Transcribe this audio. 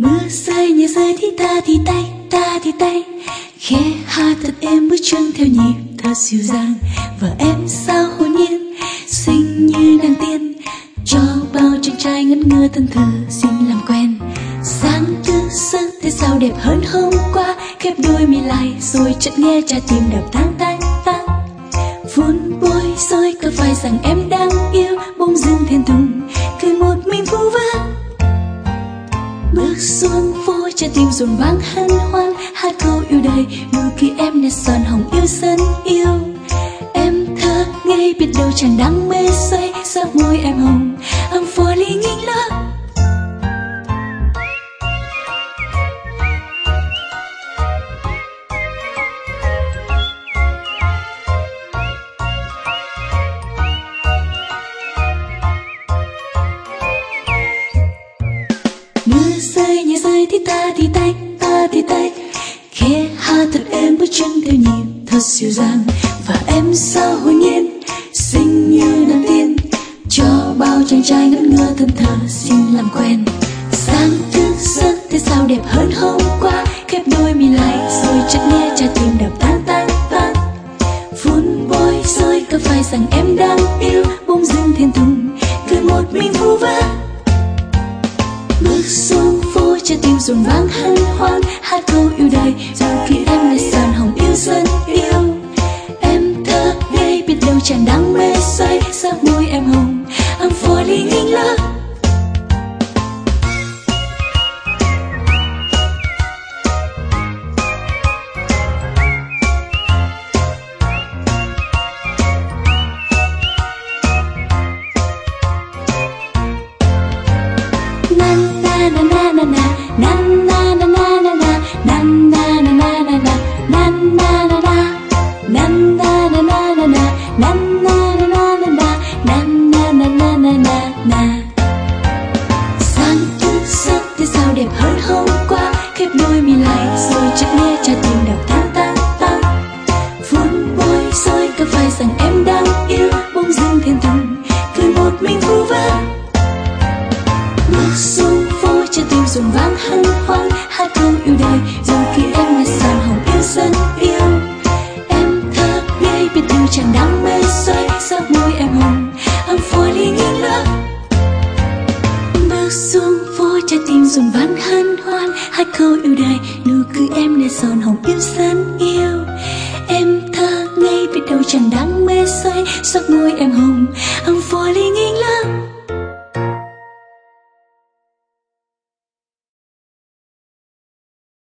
Mưa rơi nhẹ rơi thì ta thì tay khẽ hát thật êm bước chân theo nhịp thật dịu dàng. Và em sao hồn nhiên xinh như nàng tiên, cho bao chàng trai ngất ngơ thân thờ xin làm quen. Sáng thứ giấc thế sao đẹp hơn hôm qua, khép đôi mi lại rồi chợt nghe trái tim đập tang tang tang. Vốn bối rối có phải rằng em đang yêu, bỗng dưng thiên tùng cười một mình vu vơ. Bước xuống phố trái tim rộn vang hân hoan, hát câu yêu đời nụ cười em nét son hồng yêu dân yêu. Em thơ ngây biết đâu chàng đang mê say, sắc môi em hồng I'm falling in love. Mưa rơi nhẹ rơi thì ta thì tay khẽ hát thật êm bước chân theo nhịp thật dịu dàng. Và em sao hồn nhiên xinh như nàng tiên, cho bao chàng trai ngất ngơ thân thờ xin làm quen. Sáng thức giấc thế sao đẹp hơn hôm qua, khép đôi mi lại rồi chợt nghe trái tim đập tang tang tang. Vốn bối rối có phải rằng em đang yêu, bỗng dưng thiên tùng cười một mình vu vơ. Bước xuống phố trái tim rộn vang hân hoan, hát câu yêu đời dù khi em nét son hồng yêu dân yêu. Em thơ ngây biết đâu chàng đang mê say, sắc môi em hồng I'm falling in love. Sáng thức giấc thế sao đẹp hơn hôm qua, khép đôi mi lại rồi chợt nghe trái tim đập tang tang tang. Vốn bối rối có phải rằng em đang yêu, bỗng dưng thiên tùng cười một mình vu vơ. Bước xuống phố trái tim rộn vang hân hoan, hát câu yêu đời dù khi em nét son hồng yêu dân yêu. Em thơ ngây biết đâu chàng đang mê say, sắc môi em hồng I'm falling in love. Bước xuống phố trái tim rộn vang hân hoan, hát câu yêu đời nụ cười em nét son hồng yêu dân yêu. Em thơ ngây biết đâu chàng đang mê say, sắc môi em hồng